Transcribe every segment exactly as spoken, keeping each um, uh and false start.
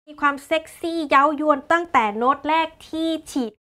มีความเซ็กซี่เย้ายวนตั้งแต่โน้ตแรกที่ฉีด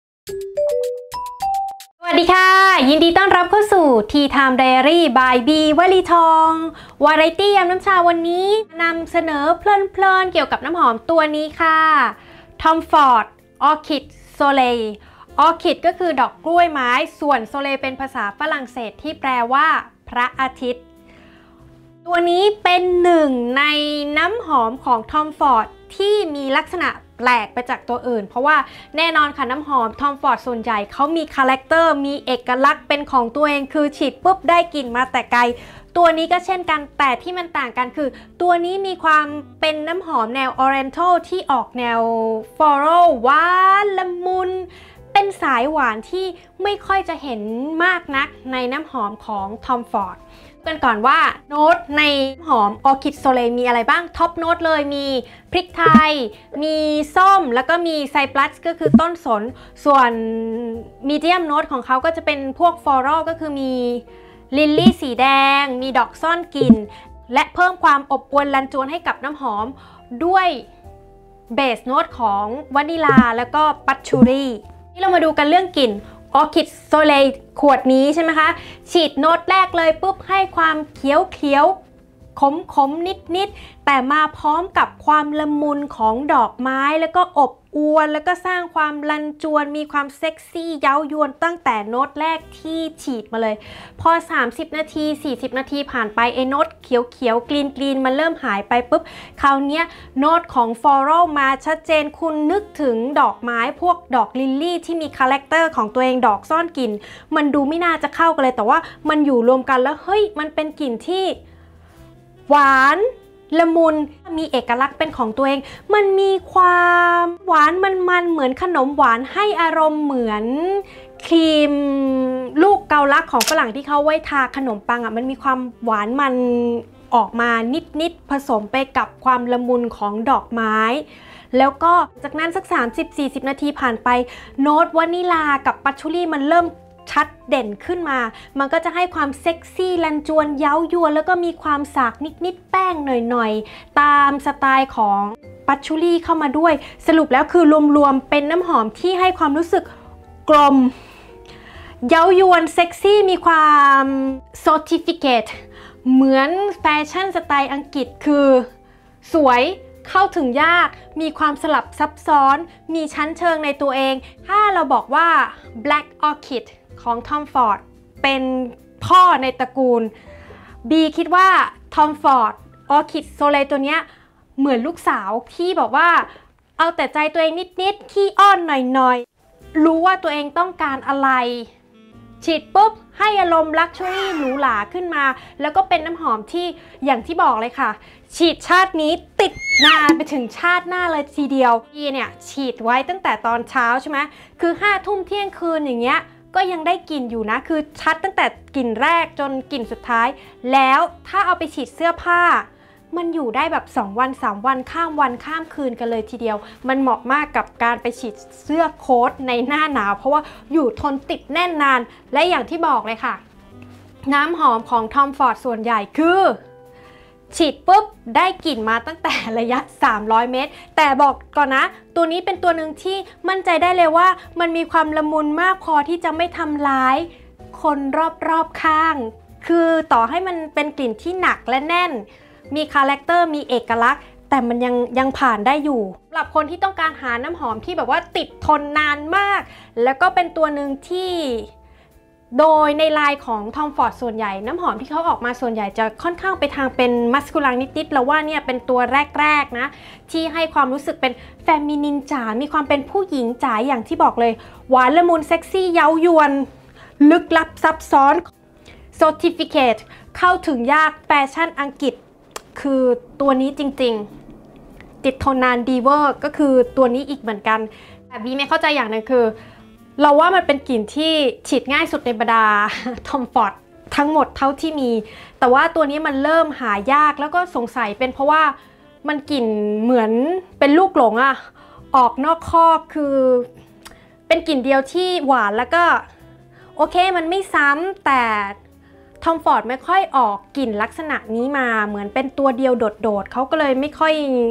สวัสดีค่ะยินดีต้อนรับเข้าสู่ Tea Time Diary by บีวลีทองวาไรตี้ยามน้ำชาวันนี้นำเสนอเพลินๆเกี่ยวกับน้ำหอมตัวนี้ค่ะ Tom Ford Orchid Soleil Orchid ก็คือดอกกล้วยไม้ส่วน Soleil เป็นภาษาฝรั่งเศสที่แปลว่าพระอาทิตย์ตัวนี้เป็นหนึ่งในน้ำหอมของ Tom Ford ที่มีลักษณะแปลกไปจากตัวอื่นเพราะว่าแน่นอนค่ะน้ำหอม Tom Ford ส่วนใหญ่เขามีคาแรคเตอร์มีเอกลักษณ์เป็นของตัวเองคือฉีดปุ๊บได้กลิ่นมาแต่ไกลตัวนี้ก็เช่นกันแต่ที่มันต่างกันคือตัวนี้มีความเป็นน้ำหอมแนว Oriental ที่ออกแนว Floral หวานละมุนเป็นสายหวานที่ไม่ค่อยจะเห็นมากนักในน้ำหอมของ Tom Fordกันก่อนว่าโน้ตในหอม Orchid Soleil มีอะไรบ้างท็อปโน้ตเลยมีพริกไทยมีส้มแล้วก็มีไซปรัสก็คือต้นสนส่วนมีเดียมโน้ตของเขาก็จะเป็นพวกฟลอรัลก็คือมีลิลลี่สีแดงมีดอกซ่อนกลิ่นและเพิ่มความอบอวลลันจวนให้กับน้ำหอมด้วยเบสโน้ตของวานิลาแล้วก็ปัชชูรี่ที่เรามาดูกันเรื่องกลิ่นOrchid Soleil ขวดนี้ใช่ไหมคะฉีดโน้ตแรกเลยปุ๊บให้ความเขียวเขียวขมขมนิดนิดแต่มาพร้อมกับความละมุนของดอกไม้แล้วก็อบอวลแล้วก็สร้างความลันจวนมีความเซ็กซี่เย้ายวนตั้งแต่โน้ตแรกที่ฉีดมาเลยพอสามสิบนาทีสี่สิบนาทีผ่านไปไอ้โน้ตเขียวเขียวกรีนกรีนมันเริ่มหายไปปุ๊บคราวนี้โน้ตของฟลอรัลมาชัดเจนคุณนึกถึงดอกไม้พวกดอกลิลลี่ที่มีคาแรคเตอร์ของตัวเองดอกซ่อนกลิ่นมันดูไม่น่าจะเข้ากันเลยแต่ว่ามันอยู่รวมกันแล้วเฮ้ยมันเป็นกลิ่นที่หวานละมุนมีเอกลักษณ์เป็นของตัวเองมันมีความหวานมันๆเหมือนขนมหวานให้อารมณ์เหมือนครีมลูกเกาลักของฝรั่งที่เขาไว้ทาขนมปังอ่ะมันมีความหวานมันออกมานิดๆผสมไปกับความละมุนของดอกไม้แล้วก็จากนั้นสัก สามสิบถึงสี่สิบ นาทีผ่านไปโน้ตวานิลากับปัชชูรี่มันเริ่มชัดเด่นขึ้นมามันก็จะให้ความเซ็กซี่ลันจวนเย้ายวนแล้วก็มีความสากนิดๆแป้งหน่อยๆตามสไตล์ของปัชชูรี่เข้ามาด้วยสรุปแล้วคือรวมๆเป็นน้ำหอมที่ให้ความรู้สึกกลมเย้ายวนเซ็กซี่มีความ sophisticated เหมือนแฟชั่นสไตล์อังกฤษคือสวยเข้าถึงยากมีความสลับซับซ้อนมีชั้นเชิงในตัวเองถ้าเราบอกว่า Black Orchid ของ Tom Ford เป็นพ่อในตระกูล B คิดว่า Tom Ford Orchid Soleil ตัวเนี้ยเหมือนลูกสาวที่บอกว่าเอาแต่ใจตัวเองนิดๆขี้อ้อนหน่อยๆรู้ว่าตัวเองต้องการอะไรฉีดปุ๊บให้อารมณ์ลักชัวรี่หรูหราขึ้นมาแล้วก็เป็นน้ำหอมที่อย่างที่บอกเลยค่ะฉีดชาตินี้ติดนานไปถึงชาติหน้าเลยทีเดียวพี่เนี่ยฉีดไว้ตั้งแต่ตอนเช้าใช่ไหมคือห้าทุ่มเที่ยงคืนอย่างเงี้ยก็ยังได้กลิ่นอยู่นะคือชัดตั้งแต่กลิ่นแรกจนกลิ่นสุดท้ายแล้วถ้าเอาไปฉีดเสื้อผ้ามันอยู่ได้แบบสองวันสามวันข้ามวันข้ามคืนกันเลยทีเดียวมันเหมาะมากกับการไปฉีดเสื้อโค้ทในหน้าหนาวเพราะว่าอยู่ทนติดแน่นนานและอย่างที่บอกเลยค่ะน้ำหอมของ Tom Ford ส่วนใหญ่คือฉีดปุ๊บได้กลิ่นมาตั้งแต่ระยะสามร้อยเมตรแต่บอกก่อนนะตัวนี้เป็นตัวหนึ่งที่มั่นใจได้เลยว่ามันมีความละมุนมากพอที่จะไม่ทำร้ายคนรอบๆข้างคือต่อให้มันเป็นกลิ่นที่หนักและแน่นมีคาแรคเตอร์มีเอกลักษณ์แต่มันยังยังผ่านได้อยู่สำหรับคนที่ต้องการหาน้ำหอมที่แบบว่าติดทนนานมากแล้วก็เป็นตัวหนึ่งที่โดยในลายของ Tom Ford ส่วนใหญ่น้ำหอมที่เขาออกมาส่วนใหญ่จะค่อนข้างไปทางเป็นมัสคูลังนิดๆแล้วว่าเนี่ยเป็นตัวแรกๆนะที่ให้ความรู้สึกเป็นแฟมินินจ๋ามีความเป็นผู้หญิงจ๋าอย่างที่บอกเลยหวานละมุนเซ็กซี่เย้ายวนลึกลับซับซ้อน Sophisticated เข้าถึงยากแฟชั่นอังกฤษคือตัวนี้จริงๆติดทนนานดีเวอร์ก็คือตัวนี้อีกเหมือนกันแต่บีไม่เข้าใจอย่างนึงคือเราว่ามันเป็นกลิ่นที่ฉีดง่ายสุดในบรรดา Tom Ford ทั้งหมดเท่าที่มีแต่ว่าตัวนี้มันเริ่มหายากแล้วก็สงสัยเป็นเพราะว่ามันกลิ่นเหมือนเป็นลูกหลงอะออกนอกคอกคือเป็นกลิ่นเดียวที่หวานแล้วก็โอเคมันไม่ซ้ำแต่ทอมฟอร์ดไม่ค่อยออกกลิ่นลักษณะนี้มาเหมือนเป็นตัวเดียวโดดๆเขาก็เลยไม่ค่อย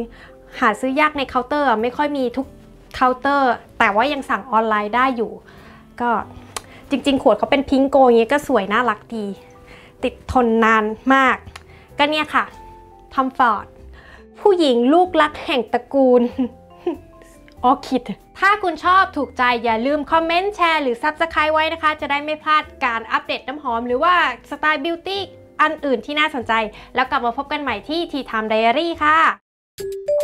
หาซื้อยากในเคาน์เตอร์ไม่ค่อยมีทุกเคาน์เตอร์แต่ว่ายังสั่งออนไลน์ได้อยู่ก็จริงๆขวดเขาเป็นพิงโกอย่างเงี้ยก็สวยน่ารักดีติดทนนานมากก็เนี่ยค่ะทอมฟอร์ดผู้หญิงลูกรักแห่งตระกูลออคิดถ้าคุณชอบถูกใจอย่าลืมคอมเมนต์แชร์หรือ ซับสไครบ์ ไว้นะคะจะได้ไม่พลาดการอัปเดตน้ำหอมหรือว่าสไตล์บิวตี้อันอื่นที่น่าสนใจแล้วกลับมาพบกันใหม่ที่ Tea Time Diary ค่ะ